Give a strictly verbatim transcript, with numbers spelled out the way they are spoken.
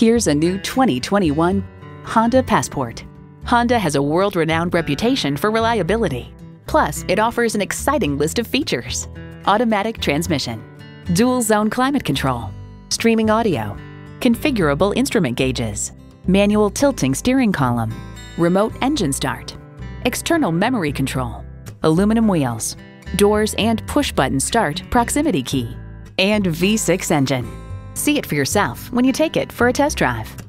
Here's a new twenty twenty-one Honda Passport. Honda has a world-renowned reputation for reliability. Plus, it offers an exciting list of features: automatic transmission, dual-zone climate control, streaming audio, configurable instrument gauges, manual tilting steering column, remote engine start, external memory control, aluminum wheels, doors and push-button start proximity key, and V six engine. See it for yourself when you take it for a test drive.